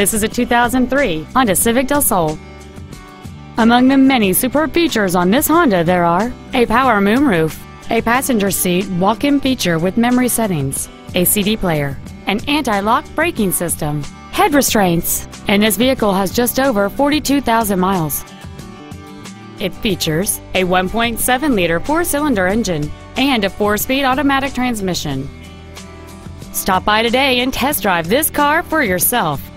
This is a 2003 Honda Civic del Sol. Among the many superb features on this Honda there are a power moonroof, a passenger seat walk-in feature with memory settings, a CD player, an anti-lock braking system, head restraints, and this vehicle has just over 42,000 miles. It features a 1.7-liter four-cylinder engine and a 4-speed automatic transmission. Stop by today and test drive this car for yourself.